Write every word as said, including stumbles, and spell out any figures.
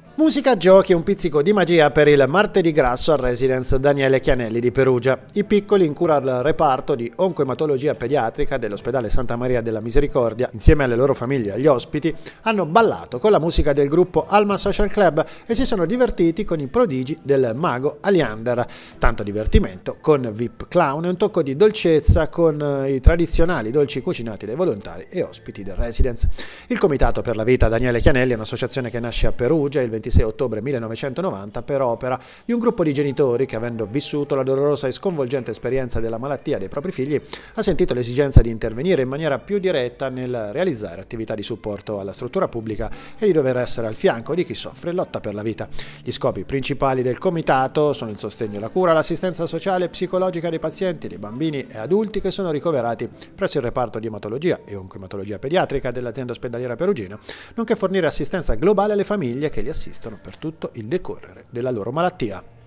Musica, giochi e un pizzico di magia per il martedì grasso al Residence Daniele Chianelli di Perugia. I piccoli in cura al reparto di oncoematologia pediatrica dell'ospedale Santa Maria della Misericordia, insieme alle loro famiglie e agli ospiti, hanno ballato con la musica del gruppo Alma Social Club e si sono divertiti con i prodigi del mago Aliander. Tanto divertimento con V I P clown e un tocco di dolcezza con i tradizionali dolci cucinati dai volontari e ospiti del Residence. Il Comitato per la Vita Daniele Chianelli è un'associazione che nasce a Perugia il ventisei ottobre millenovecentonovanta per opera di un gruppo di genitori che, avendo vissuto la dolorosa e sconvolgente esperienza della malattia dei propri figli, ha sentito l'esigenza di intervenire in maniera più diretta nel realizzare attività di supporto alla struttura pubblica e di dover essere al fianco di chi soffre e lotta per la vita. Gli scopi principali del comitato sono il sostegno e la cura, l'assistenza sociale e psicologica dei pazienti, dei bambini e adulti che sono ricoverati presso il reparto di ematologia e oncoematologia pediatrica dell'azienda ospedaliera perugina, nonché fornire assistenza globale alle famiglie che li assistono per tutto il decorrere della loro malattia.